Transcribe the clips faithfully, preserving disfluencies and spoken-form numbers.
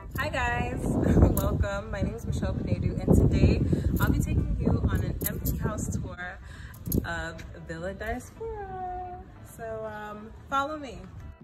Hi guys, welcome. My name is Michelle Pinedu, and today I'll be taking you on an empty house tour of Villa Diaspora. So um, follow me.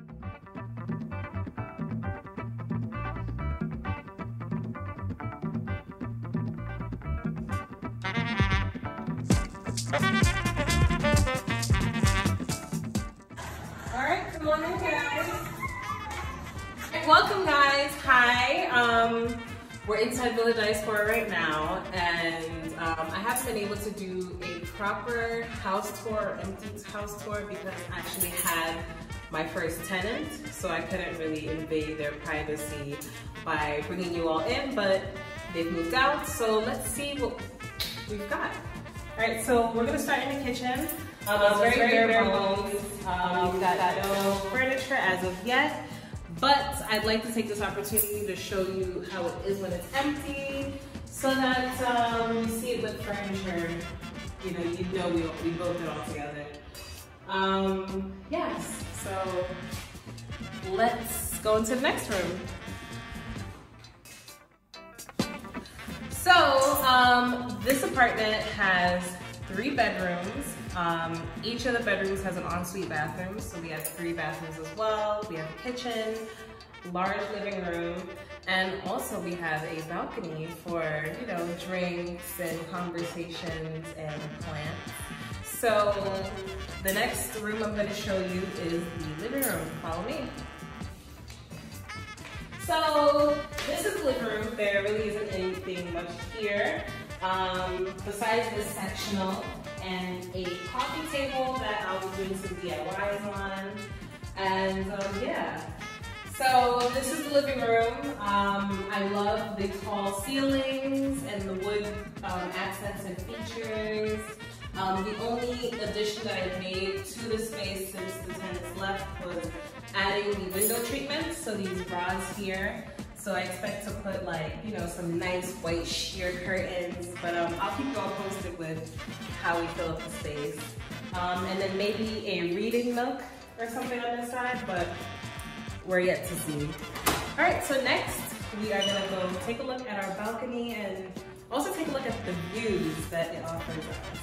All right, come on in, guys. Welcome, guys. Hi. Um, we're inside Villa Diaspora right now, and um, I haven't been able to do a proper house tour, empty house tour, because I actually had my first tenant, so I couldn't really invade their privacy by bringing you all in, but they've moved out, so let's see what we've got. All right, so we're gonna start in the kitchen. Um, it's very, very bare bones. Um, we've got no furniture as of yet. But I'd like to take this opportunity to show you how it is when it's empty, so that um, you see it with furniture, you know, you know we, we built it all together. Um, yes, so let's go into the next room. So um, this apartment has three bedrooms. Um, each of the bedrooms has an ensuite bathroom, so we have three bathrooms as well. We have a kitchen, large living room, and also we have a balcony for, you know, drinks and conversations and plants. So the next room I'm going to show you is the living room. Follow me. So this is the living room. There really isn't anything much here. Um, besides this sectional and a coffee table that I was doing some D I Ys on, and um, yeah. So this is the living room. Um, I love the tall ceilings and the wood um, accents and features. Um, the only addition that I made to the space since the tenants left was adding the window treatments, so these bras here. So I expect to put, like, you know, some nice white sheer curtains, but um, I'll keep you all posted with how we fill up the space. Um, and then maybe a reading nook or something on this side, but we're yet to see. All right, so next we are gonna go take a look at our balcony and also take a look at the views that it offers us.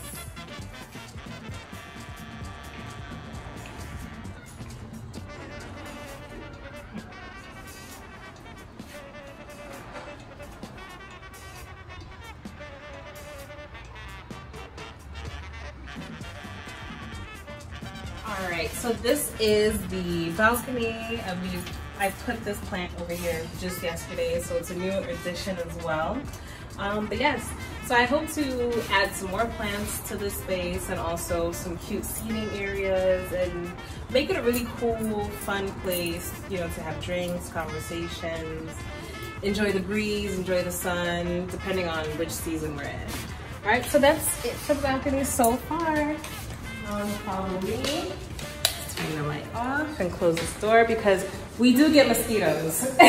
All right, so this is the balcony. I mean, I put this plant over here just yesterday, so it's a new addition as well. Um, but yes, so I hope to add some more plants to this space and also some cute seating areas and make it a really cool, fun place, you know, to have drinks, conversations, enjoy the breeze, enjoy the sun, depending on which season we're in. All right, so that's it for the balcony so far. Um, follow me. Let's turn the light off and close this door because we do get mosquitoes. All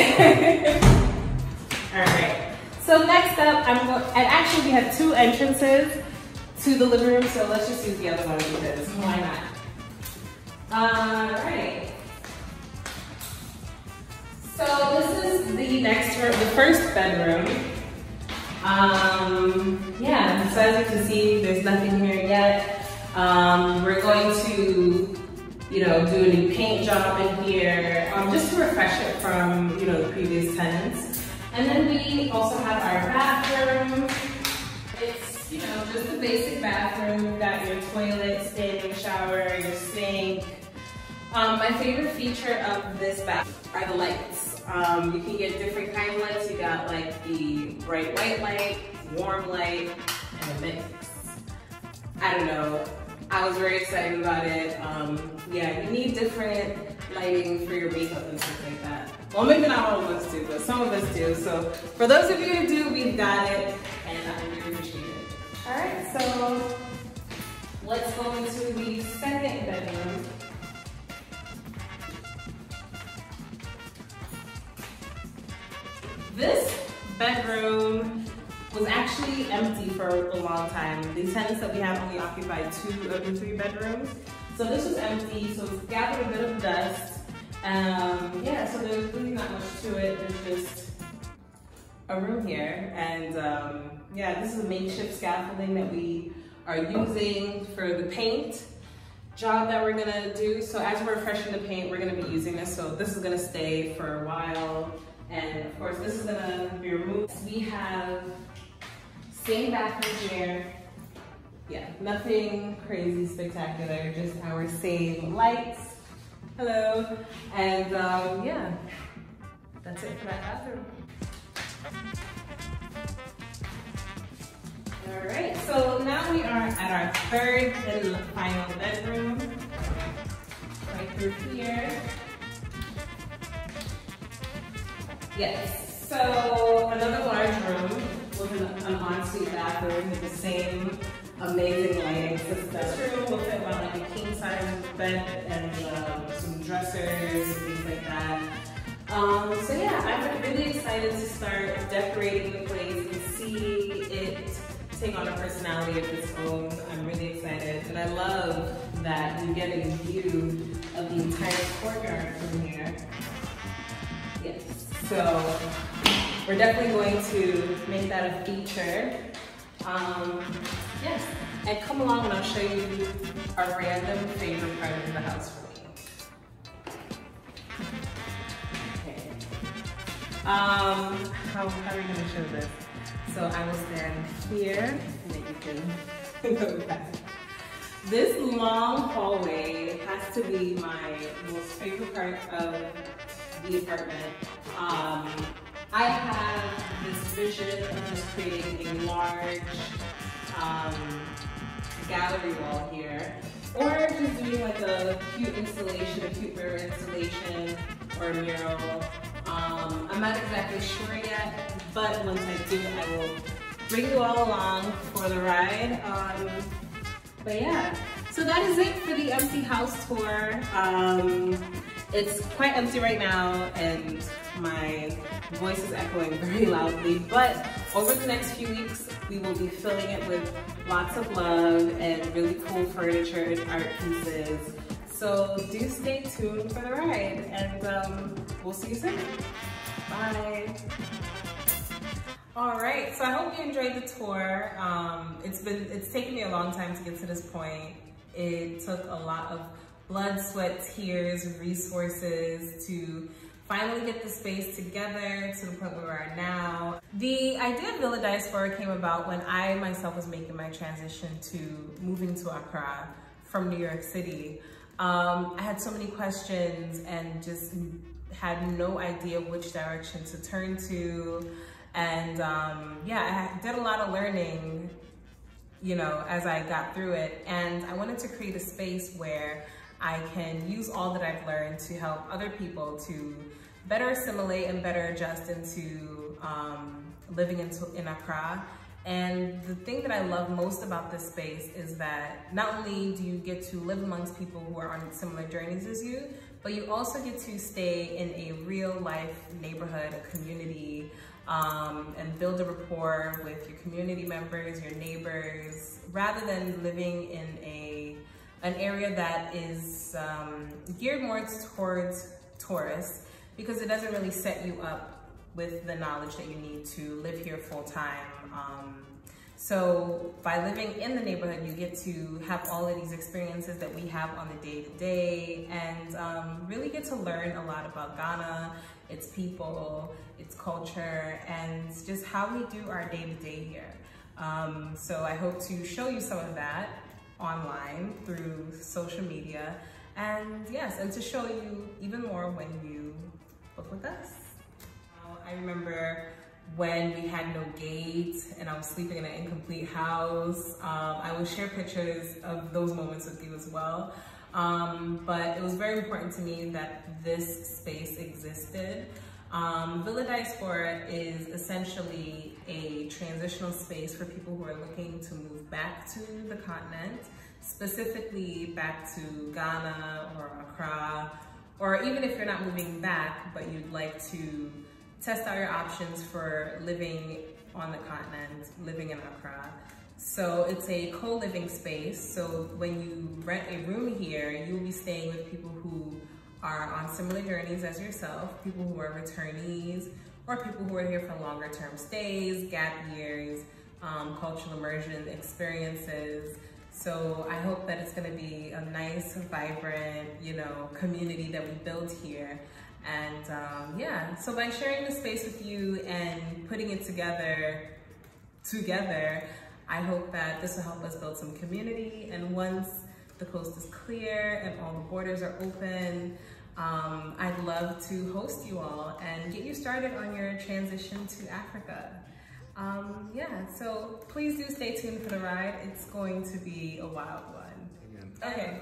right. So next up, I'm going. And actually, we have two entrances to the living room. So let's just use the other one because why not? All right. So this is the next room, the first bedroom. Um, yeah. So as you can see, there's nothing here yet. Um, we're going to, you know, do a new paint job in here, um, just to refresh it from, you know, the previous tenants. And then we also have our bathroom. It's, you know, just a basic bathroom. You've got your toilet, standing shower, your sink. Um, my favorite feature of this bathroom are the lights. Um, you can get different kind of lights. You got like the bright white light, warm light, and a mix. I don't know. I was very excited about it. Um, yeah, you need different lighting for your makeup and stuff like that. Well, maybe not all of us do, but some of us do. So for those of you who do, we've got it, and I really appreciate it. All right, so let's go into the second bedroom. This bedroom was actually empty for a long time. The tenants that we have only occupied two of the three bedrooms. So this was empty, so it's gathered a bit of dust. Um, yeah, so there's really not much to it. There's just a room here. And um, yeah, this is a makeshift scaffolding that we are using for the paint job that we're gonna do. So as we're refreshing the paint, we're gonna be using this. So this is gonna stay for a while. And of course, this is gonna be removed. We have same bathroom here. Yeah, nothing crazy spectacular, just our same lights. Hello. And um, yeah, that's it for that bathroom. All right, so now we are at our third and final bedroom, right through here. Yes, so another large room with an, an ensuite bathroom with the same amazing lighting. So this room will fit about like a king size bed and um, some dressers and things like that. Um, so yeah, I'm really excited to start decorating the place and see it take on a personality of its own. I'm really excited, and I love that you get a view of the entire courtyard from here. Yes, so we're definitely going to make that a feature. Um, yes, and come along and I'll show you our random favorite part of the house for me. Okay. Um, how, how are we gonna show this? So I will stand here and then you can go back. This long hallway has to be my most favorite part of the apartment. Um, I have this vision of just creating a large um, gallery wall here, or just doing like a cute installation, a cute mirror installation, or a mural. Um, I'm not exactly sure yet, but once I do, I will bring you all along for the ride. Um, but yeah, so that is it for the empty house tour. Um, it's quite empty right now, and my voice is echoing very loudly, but over the next few weeks, we will be filling it with lots of love and really cool furniture and art pieces. So do stay tuned for the ride, and um, we'll see you soon. Bye. All right, so I hope you enjoyed the tour. Um, it's been, it's taken me a long time to get to this point. It took a lot of blood, sweat, tears, resources to finally get the space together to the point where we are now. The idea of Villa Diaspora came about when I myself was making my transition to moving to Accra from New York City. Um, I had so many questions and just had no idea which direction to turn to. And um, yeah, I did a lot of learning, you know, as I got through it. And I wanted to create a space where I can use all that I've learned to help other people to better assimilate and better adjust into um, living into, in Accra. And the thing that I love most about this space is that not only do you get to live amongst people who are on similar journeys as you, but you also get to stay in a real life neighborhood, a community, um, and build a rapport with your community members, your neighbors, rather than living in a an area that is um, geared more towards tourists, because it doesn't really set you up with the knowledge that you need to live here full time. Um, so by living in the neighborhood, you get to have all of these experiences that we have on the day to day, and um, really get to learn a lot about Ghana, its people, its culture, and just how we do our day to day here. Um, so I hope to show you some of that online through social media, and yes, and to show you even more when you book with us. I remember when we had no gate and I was sleeping in an incomplete house. Um, I will share pictures of those moments with you as well. Um, but it was very important to me that this space existed. Um, Villa Diaspora is essentially a transitional space for people who are looking to move back to the continent, specifically back to Ghana or Accra, or even if you're not moving back, but you'd like to test out your options for living on the continent, living in Accra. So it's a co-living space. So when you rent a room here, you'll be staying with people who are on similar journeys as yourself, people who are returnees, or people who are here for longer term stays, gap years, um, cultural immersion experiences. So I hope that it's gonna be a nice, vibrant, you know, community that we build here. And um, yeah, so by sharing the space with you and putting it together, together, I hope that this will help us build some community. And once the coast is clear and all the borders are open, um, I'd love to host you all and get you started on your transition to Africa. Um, yeah, so please do stay tuned for the ride. It's going to be a wild one. Okay.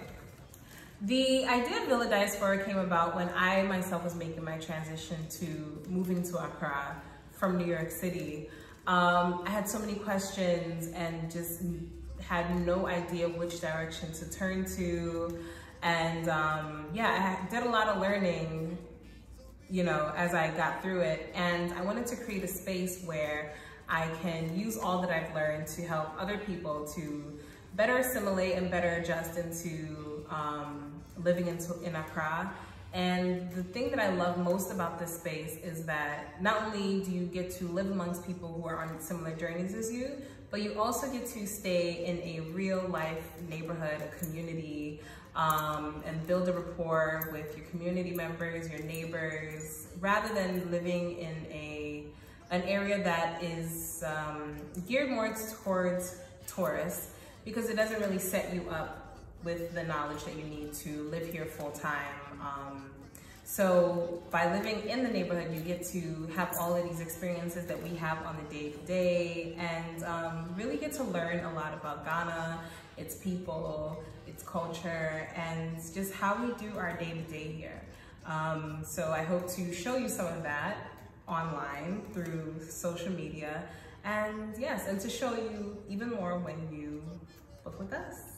The idea of Villa Diaspora came about when I myself was making my transition to moving to Accra from New York City. Um, I had so many questions and just had no idea which direction to turn to. And um, yeah, I did a lot of learning, you know, as I got through it. And I wanted to create a space where I can use all that I've learned to help other people to better assimilate and better adjust into um, living in, in Accra. And the thing that I love most about this space is that not only do you get to live amongst people who are on similar journeys as you, but you also get to stay in a real life neighborhood, a community, um, and build a rapport with your community members, your neighbors, rather than living in a an area that is um, geared more towards tourists, because it doesn't really set you up with the knowledge that you need to live here full time. Um, so by living in the neighborhood, you get to have all of these experiences that we have on the day to day, and um, really get to learn a lot about Ghana, its people, its culture, and just how we do our day to day here. Um, so I hope to show you some of that online through social media, and yes, and to show you even more when you book with us.